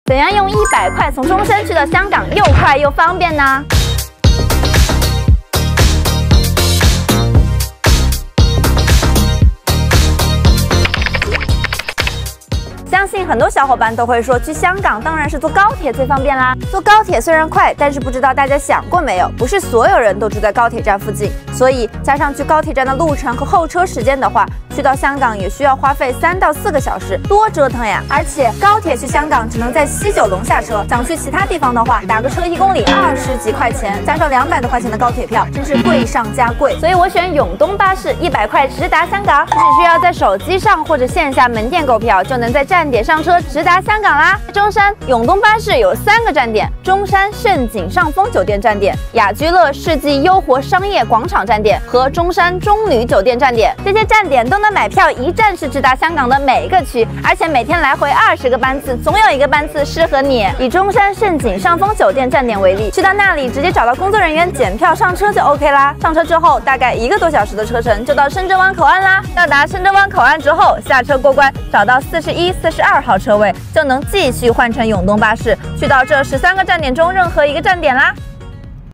怎样用100块从中山去到香港又快又方便呢？相信很多小伙伴都会说，去香港当然是坐高铁最方便啦。坐高铁虽然快，但是不知道大家想过没有，不是所有人都住在高铁站附近，所以加上去高铁站的路程和候车时间的话，去到香港也需要花费3到4个小时，多折腾呀！而且高铁去香港只能在西九龙下车，想去其他地方的话，打个车1公里20几块钱，加上200多块钱的高铁票，真是贵上加贵。所以我选永东巴士，100块直达香港，只需要在手机上或者线下门店购票，就能在站点上车直达香港啦。中山永东巴士有3个站点：中山盛景上峰酒店站点、雅居乐世纪优活商业广场站点和中山中旅酒店站点。这些站点都能买票，一站式直达香港的每个区，而且每天来回20个班次，总有一个班次适合你。以中山盛景上峰酒店站点为例，去到那里直接找到工作人员检票上车就 OK 啦。上车之后大概1个多小时的车程就到深圳湾口岸啦。到达深圳湾口岸之后，下车过关，找到41、42号车位，就能继续换乘永东巴士，去到这13个站点中任何一个站点啦。